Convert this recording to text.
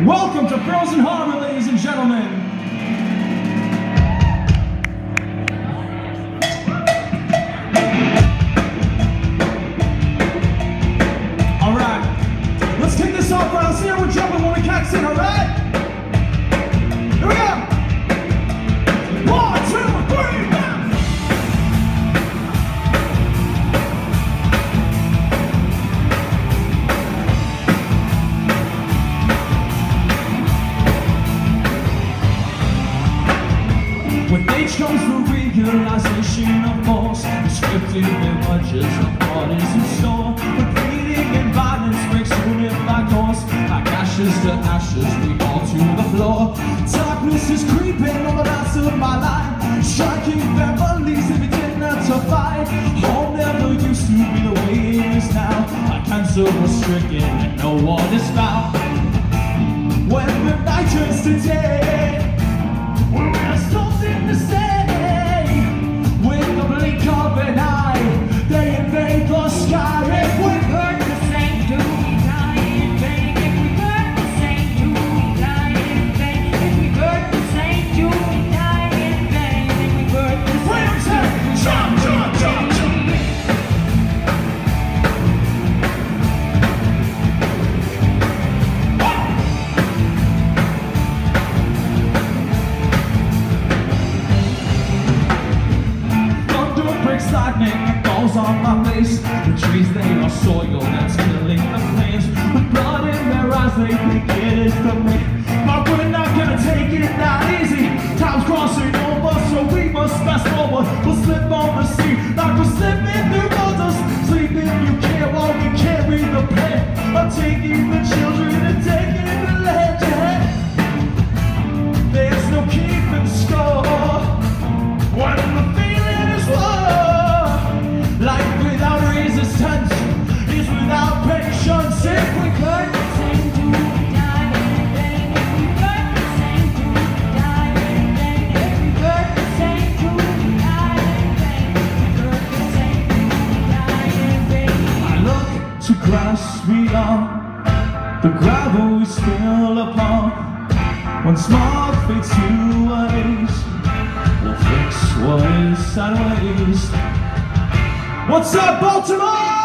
Welcome to Frozen Harbor, ladies and gentlemen. All right, let's kick this off right. I'll see how we're jumping when we catch in, all right? Here we go. 1, 2, 3, go. With age comes the realization of force. Scripted images of what is in store. Repeating and violence breaks unit by course. Like ashes to ashes, we fall to the floor. Darkness is creeping over the last of my life. Striking families if it didn't have to fight. Home never used to be the way it is now. Like cancer was stricken and no one is found. When the night turns to day, we have something to say. With the blink of an eye, they invade the sky. If we heard the same, do we die in vain? If we heard the same, do we die in vain? If we heard the same, do we die in vain? If we heard the same, jump, jump, jump, jump. Lightning falls on my face. The trees, they are soil that's killing the flames. With blood in their eyes, they think it is the me. But we're not gonna take it that easy. Time's crossing over, so we must fast forward. We'll slip on the sea like we're slipping through boulders. Sleeping, you can't while we carry the pain of taking the children and taking the land. There's no keeping score when the feeling is war. Life without resistance is without patience. If we could the same, do we die in vain? If we could the same, do we die in vain? If we could the same, do we die in vain? If we could the same, do we die in vain? I look to grasp beyond the gravel we spill upon. When smog fades to waste, we'll fix what is sideways. What's up, Baltimore?